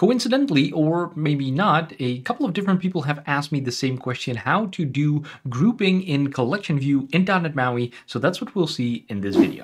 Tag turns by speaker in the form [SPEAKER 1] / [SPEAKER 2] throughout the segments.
[SPEAKER 1] Coincidentally, or maybe not, a couple of different people have asked me the same question, how to do grouping in CollectionView in .NET MAUI, so that's what we'll see in this video.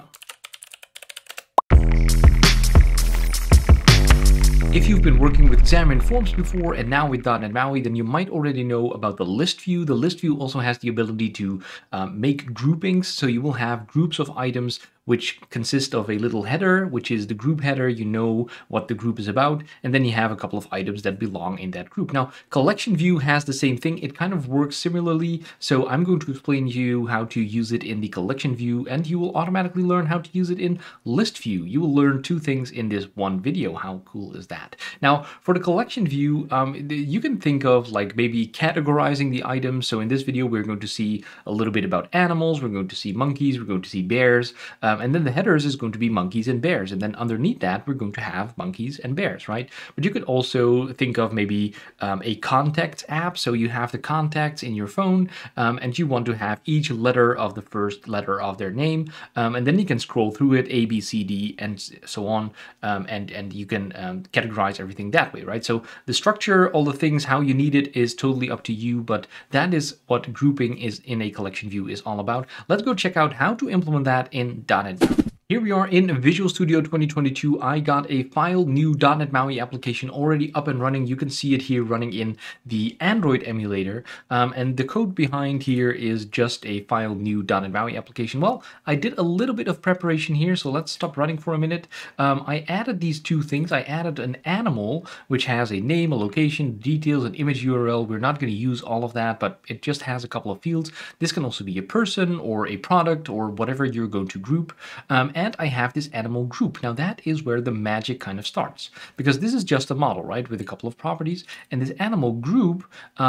[SPEAKER 1] If you've been working with Xamarin Forms before and now with .NET MAUI, then you might already know about the list view. The list view also has the ability to make groupings, so you will have groups of items which consist of a little header, which is the group header. You know what the group is about, and then you have a couple of items that belong in that group. Now, CollectionView has the same thing. It kind of works similarly, so I'm going to explain to you how to use it in the CollectionView, and you will automatically learn how to use it in list view. You will learn two things in this one video. How cool is that? Now, for the CollectionView, you can think of like maybe categorizing the items. So in this video, we're going to see a little bit about animals. We're going to see monkeys. We're going to see bears. And then the headers is going to be monkeys and bears. And then underneath that, we're going to have monkeys and bears, right? But you could also think of maybe a contacts app. So you have the contacts in your phone, and you want to have each letter of the first letter of their name. And then you can scroll through it, A, B, C, D, and so on. And you can categorize everything that way, right? So the structure, all the things, how you need it is totally up to you, but that is what grouping is in a collection view is all about. Let's go check out how to implement that in .NET. Here we are in Visual Studio 2022. I got a file new .NET MAUI application already up and running. You can see it here running in the Android emulator. And the code behind here is just a file new .NET MAUI application. Well, I did a little bit of preparation here, so let's stop running for a minute. I added these two things. I added an animal, which has a name, a location, details, an image URL. We're not going to use all of that, but it just has a couple of fields. This can also be a person or a product or whatever you're going to group. And I have this animal group. Now that is where the magic kind of starts, because this is just a model, right, with a couple of properties, and this animal group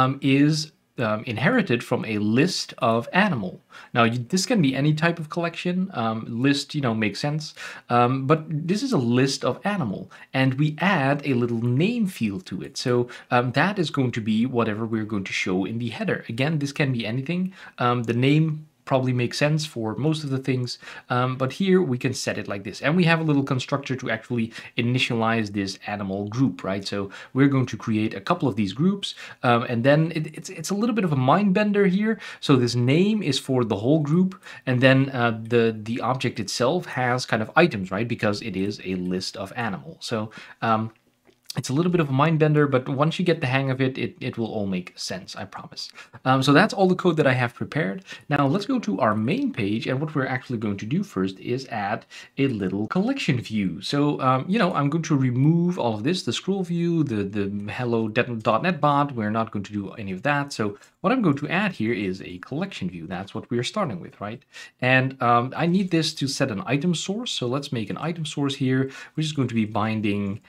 [SPEAKER 1] is inherited from a list of animal. Now this can be any type of collection. List, makes sense, but this is a list of animal, and we add a little name field to it. So that is going to be whatever we're going to show in the header. Again, this can be anything. The name probably makes sense for most of the things, but here we can set it like this, and we have a little constructor to actually initialize this animal group, right? So we're going to create a couple of these groups, and then it's a little bit of a mind bender here. So this name is for the whole group, and then the object itself has kind of items, right? Because it is a list of animals. So it's a little bit of a mind bender, but once you get the hang of it, it will all make sense, I promise. So that's all the code that I have prepared. Now let's go to our main page, and what we're actually going to do first is add a little collection view. So, I'm going to remove all of this, the scroll view, the hello.net bot. We're not going to do any of that. So what I'm going to add here is a collection view. That's what we're starting with, right? And I need this to set an item source. So let's make an item source here, which is going to be binding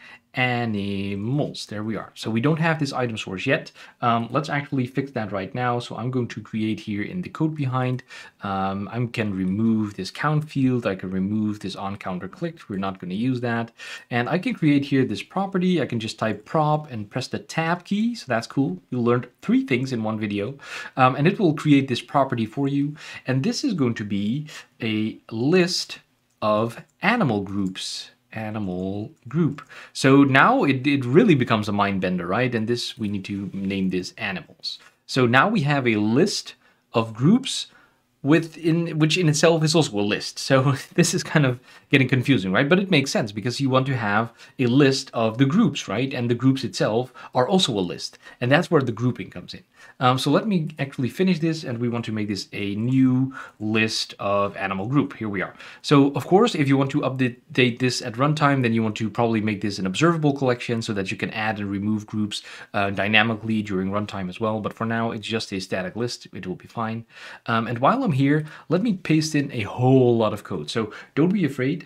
[SPEAKER 1] animals. There we are. So we don't have this item source yet. Let's actually fix that right now. So I'm going to create here in the code behind. I can remove this count field. I can remove this on counter clicked. We're not going to use that. And I can create here this property. I can just type prop and press the tab key. So that's cool. You learned 3 things in one video. And it will create this property for you. And this is going to be a list of animal groups. Animal group. So now it really becomes a mind bender, right? And this, we need to name this animals. So now we have a list of groups which in itself is also a list. So this is kind of getting confusing, right? But it makes sense because you want to have a list of the groups, right? And the groups itself are also a list. And that's where the grouping comes in. So let me actually finish this, and we want to make this a new list of animal group. Here we are. So of course, if you want to update this at runtime, then you want to probably make this an observable collection so that you can add and remove groups dynamically during runtime as well. But for now, it's just a static list. It will be fine. And while I'm here, let me paste in a whole lot of code. So don't be afraid.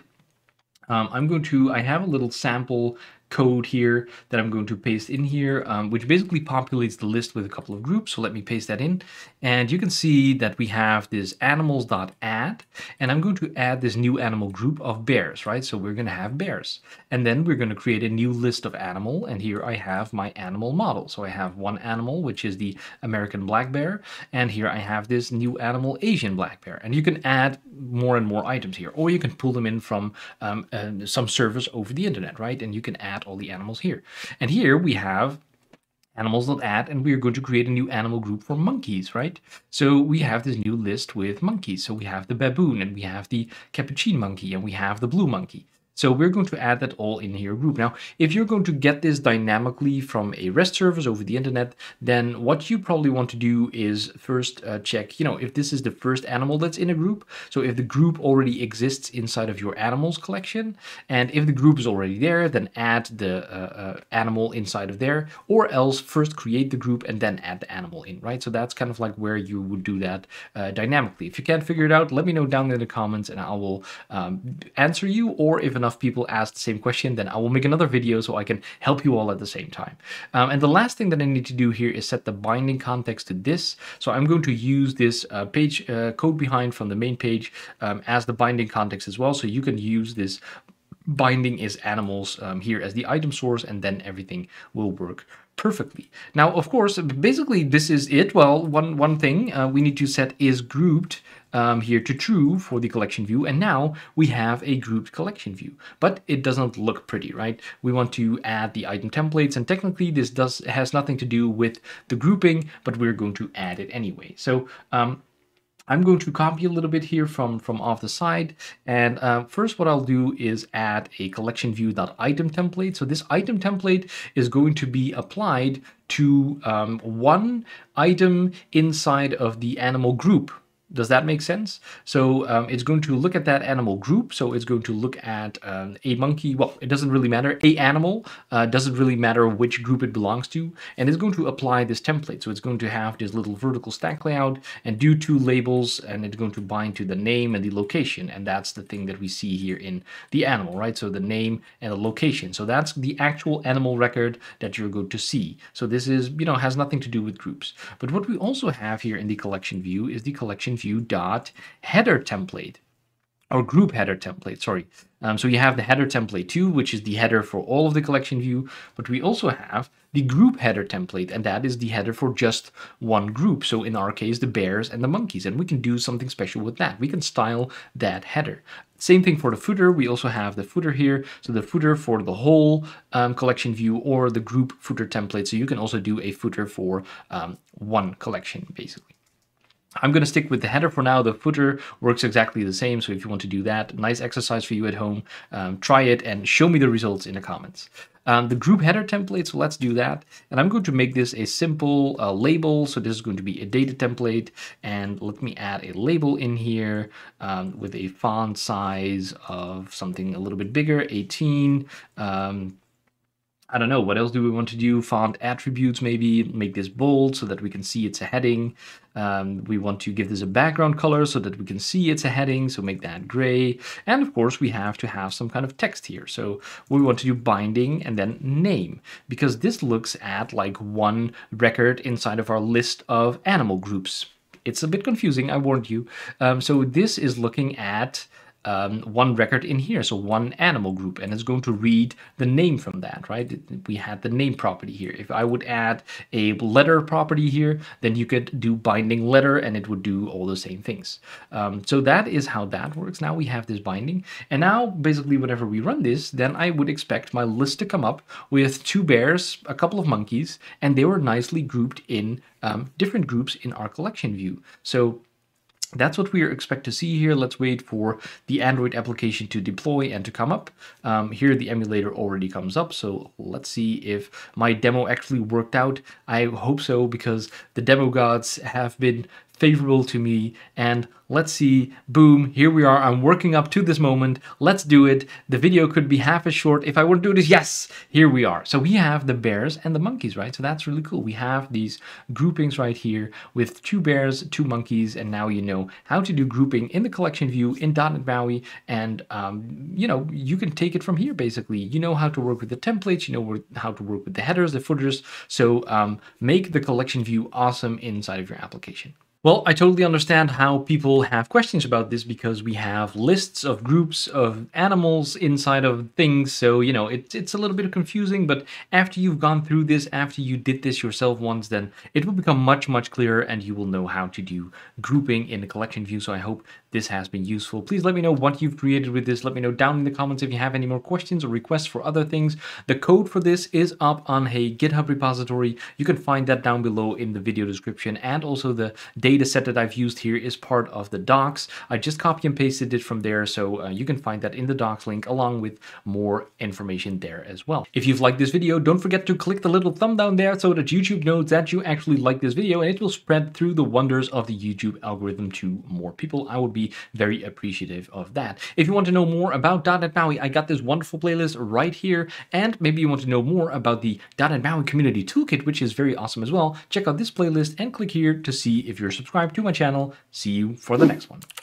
[SPEAKER 1] I have a little sample code here that I'm going to paste in here, which basically populates the list with a couple of groups. So let me paste that in. And you can see that we have this animals.add, and I'm going to add this new animal group of bears, right? So we're going to have bears. And then we're going to create a new list of animal. And here I have my animal model. So I have one animal, which is the American black bear. And here I have this new animal, Asian black bear. And you can add more and more items here, or you can pull them in from some service over the internet, right? And you can add add all the animals here. And here we have animals.add, and we are going to create a new animal group for monkeys, right? So we have this new list with monkeys. So we have the baboon, and we have the capuchin monkey, and we have the blue monkey. So we're going to add that all in here group. Now, if you're going to get this dynamically from a REST service over the internet, then what you probably want to do is first check, if this is the first animal that's in a group. So if the group already exists inside of your animals collection, and if the group is already there, then add the animal inside of there, or else first create the group and then add the animal in, right? So that's kind of like where you would do that dynamically. If you can't figure it out, let me know down in the comments and I will answer you, or if enough people ask the same question, then I will make another video so I can help you all at the same time. And the last thing that I need to do here is set the binding context to this. So I'm going to use this page code behind from the main page as the binding context as well. So you can use this binding is animals here as the item source, and then everything will work perfectly. Now, of course, basically this is it. Well, one thing we need to set is grouped here to true for the collection view, and now we have a grouped collection view, but it doesn't look pretty, right? We want to add the item templates, and technically this has nothing to do with the grouping, but we're going to add it anyway. So I'm going to copy a little bit here from off the side, and first what I'll do is add a CollectionView.ItemTemplate. So this item template is going to be applied to one item inside of the animal group. Does that make sense? So it's going to look at that animal group. So it's going to look at a monkey. Well, it doesn't really matter. A animal doesn't really matter which group it belongs to. And it's going to apply this template. So it's going to have this little vertical stack layout and do two labels. And it's going to bind to the name and the location. And that's the thing that we see here in the animal, right? So the name and the location. So that's the actual animal record that you're going to see. So this is, has nothing to do with groups. But what we also have here in the collection view is the collection view dot header template, or group header template, sorry. So you have the header template too, which is the header for all of the collection view, but we also have the group header template, and that is the header for just one group. So in our case, the bears and the monkeys, and we can do something special with that. We can style that header. Same thing for the footer. We also have the footer here. So the footer for the whole collection view, or the group footer template. So you can also do a footer for one collection, basically. I'm going to stick with the header for now. The footer works exactly the same. So if you want to do that, nice exercise for you at home, try it and show me the results in the comments. The group header template, so let's do that. And I'm going to make this a simple label. So this is going to be a data template. And let me add a label in here with a font size of something a little bit bigger, 18. I don't know, what else do we want to do? Font attributes, maybe make this bold so that we can see it's a heading. We want to give this a background color so that we can see it's a heading, so make that gray. And of course, we have to have some kind of text here. So we want to do binding and then name, because this looks at like one record inside of our list of animal groups. It's a bit confusing, I warned you. So this is looking at one record in here, so one animal group, and it's going to read the name from that, right? We had the name property here. If I would add a letter property here, then you could do binding letter and it would do all the same things. So that is how that works. Now we have this binding, and now basically whenever we run this, then I would expect my list to come up with two bears, a couple of monkeys, and they were nicely grouped in different groups in our collection view. So that's what we expect to see here. Let's wait for the Android application to deploy and to come up. Here the emulator already comes up, so let's see if my demo actually worked out. I hope so, because the demo gods have been favorable to me. And let's see, boom, here we are. I'm working up to this moment. Let's do it. The video could be half as short if I wouldn't do this. Yes, here we are. So we have the bears and the monkeys, right? So that's really cool. We have these groupings right here with two bears, two monkeys, and now you know how to do grouping in the collection view in .NET MAUI. And you know, you can take it from here. Basically, you know how to work with the templates, you know how to work with the headers, the footers. So make the collection view awesome inside of your application. Well, I totally understand how people have questions about this because we have lists of groups of animals inside of things. So, you know, it's a little bit confusing, but after you've gone through this, after you did this yourself once, then it will become much, much clearer and you will know how to do grouping in the collection view. So I hope this has been useful. Please let me know what you've created with this. Let me know down in the comments if you have any more questions or requests for other things. The code for this is up on a GitHub repository. You can find that down below in the video description, and also the data set that I've used here is part of the docs. I just copy and pasted it from there, so you can find that in the docs link along with more information there as well. If you've liked this video, don't forget to click the little thumb down there so that YouTube knows that you actually like this video, and it will spread through the wonders of the YouTube algorithm to more people. I would be very appreciative of that. If you want to know more about .NET MAUI, I got this wonderful playlist right here, and maybe you want to know more about the .NET MAUI community toolkit, which is very awesome as well. Check out this playlist and click here to see if you're subscribed to my channel. See you for the next one.